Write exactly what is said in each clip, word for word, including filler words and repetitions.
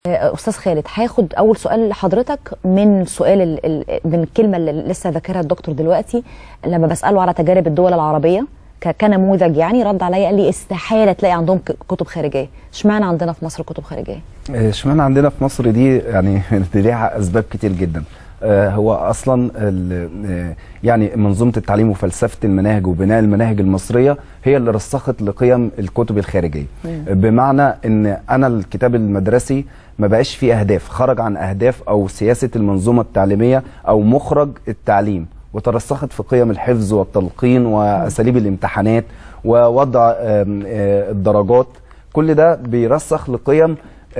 استاذ خالد، هاخد اول سؤال لحضرتك من سؤال ال ال من الكلمه اللي لسه ذاكرها الدكتور دلوقتي لما بساله على تجارب الدول العربيه كنموذج، يعني رد عليا قال لي استحاله تلاقي عندهم كتب خارجيه. اشمعنى عندنا في مصر كتب خارجيه؟ اشمعنى عندنا في مصر دي يعني ليها اسباب كتير جدا. هو اصلا يعني منظومه التعليم وفلسفه المناهج وبناء المناهج المصريه هي اللي رسخت لقيم الكتب الخارجيه. مم. بمعنى ان انا الكتاب المدرسي ما بقاش فيه اهداف، خرج عن اهداف او سياسه المنظومه التعليميه او مخرج التعليم، وترسخت في قيم الحفظ والتلقين واساليب الامتحانات ووضع الدرجات. كل ده بيرسخ لقيم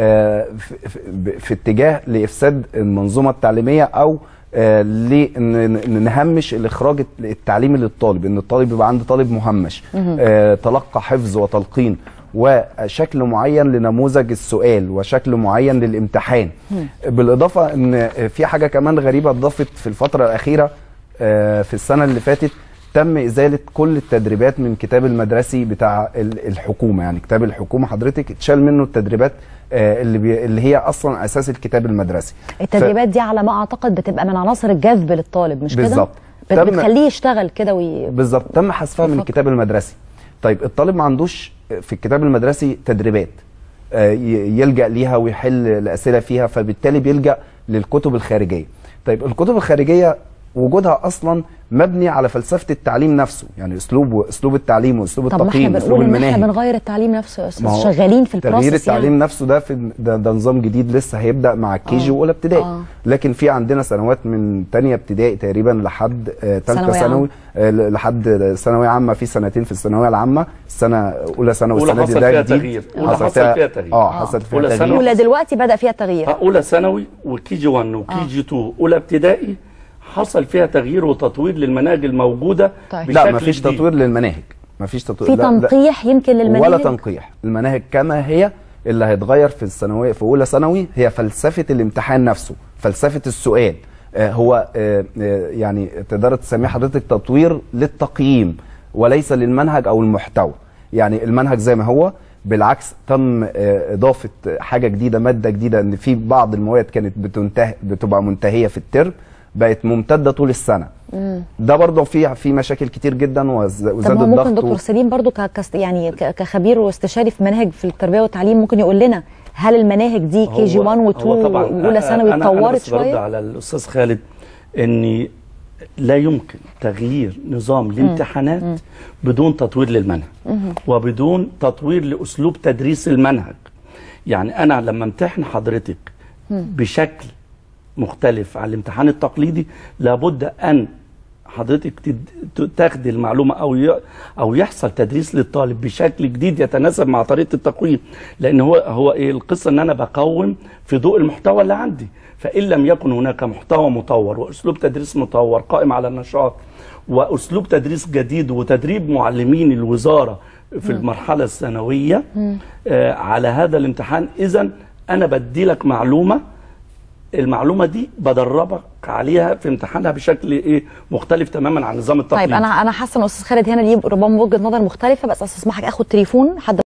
في اتجاه لافساد المنظومه التعليميه او لنهمش الاخراج التعليمي للطالب، ان الطالب يبقى عنده طالب مهمش تلقى حفظ وتلقين وشكل معين لنموذج السؤال وشكل معين للامتحان. بالاضافه ان في حاجه كمان غريبه اتضافت في الفتره الاخيره، في السنه اللي فاتت تم ازاله كل التدريبات من كتاب المدرسي بتاع الحكومه. يعني كتاب الحكومه حضرتك اتشال منه التدريبات اللي بي اللي هي اصلا اساس الكتاب المدرسي. التدريبات ف... دي على ما اعتقد بتبقى من عناصر الجذب للطالب، مش كده؟ بالظبط، بت... بتخليه يشتغل كده وي... بالظبط. تم حذفها من الكتاب المدرسي. طيب الطالب ما عندوش في الكتاب المدرسي تدريبات يلجأ ليها ويحل الاسئله فيها، فبالتالي بيلجأ للكتب الخارجيه. طيب الكتب الخارجيه وجودها اصلا مبني على فلسفه التعليم نفسه، يعني اسلوب اسلوب التعليم واسلوب التقييم واسلوب المناهج. احنا بنغير التعليم نفسه، شغالين في البروسيس. تغيير التعليم يعني. نفسه ده في ده, ده نظام جديد لسه هيبدا مع الكيجي واولى ابتدائي. آه. لكن في عندنا سنوات من ثانيه ابتدائي تقريبا لحد ثالثه ثانوي، آه لحد ثانويه عامه، في سنتين في الثانويه العامه، السنه اولى ثانوي والسنه دي ده جديد. حصل فيها تغيير. اه حصل فيها تغيير. اولى دلوقتي بدا فيها تغيير. اولى ثانوي وكيجي واحد وكيجي اتنين، اولى ابتدائي حصل فيها تغيير وتطوير للمناهج الموجوده. طيب. لا مفيش تطوير للمناهج، مفيش تطوير، في تنقيح يمكن للمناهج ولا تنقيح. المناهج كما هي، اللي هيتغير في الثانويه في اولى ثانوي هي فلسفه الامتحان نفسه، فلسفه السؤال. آه هو آه يعني تقدر تسميه حضرتك تطوير للتقييم وليس للمنهج او المحتوى. يعني المنهج زي ما هو، بالعكس تم آه اضافه حاجه جديده، ماده جديده، ان في بعض المواد كانت بتنتهي بتبقى منتهيه في الترم بقت ممتده طول السنه. مم. ده برضه في في مشاكل كتير جدا وزاد الضغط. طب ممكن دكتور سليم برضه ك يعني كخبير واستشاري في مناهج في التربيه والتعليم ممكن يقول لنا هل المناهج دي كي جي واحد و اتنين واولى ثانوي اتطورت شويه؟ انا برد على الاستاذ خالد ان لا يمكن تغيير نظام الامتحانات مم. بدون تطوير للمنهج مم. وبدون تطوير لاسلوب تدريس المنهج. يعني انا لما امتحن حضرتك مم. بشكل مختلف عن الامتحان التقليدي، لابد ان حضرتك تاخدي المعلومه او او يحصل تدريس للطالب بشكل جديد يتناسب مع طريقه التقويم. لان هو هو ايه القصه؟ ان انا بقوم في ضوء المحتوى اللي عندي، فان لم يكن هناك محتوى مطور واسلوب تدريس مطور قائم على النشاط واسلوب تدريس جديد وتدريب معلمين الوزاره في المرحله الثانويه آه على هذا الامتحان، اذا انا بدي لك معلومه، المعلومه دي بدربك عليها في امتحانها بشكل ايه مختلف تماما عن نظام التقليد. طيب انا انا حاسه ان استاذ خالد هنا ليه ربما وجهه نظر مختلفه، بس استسمحك اخد تليفون حد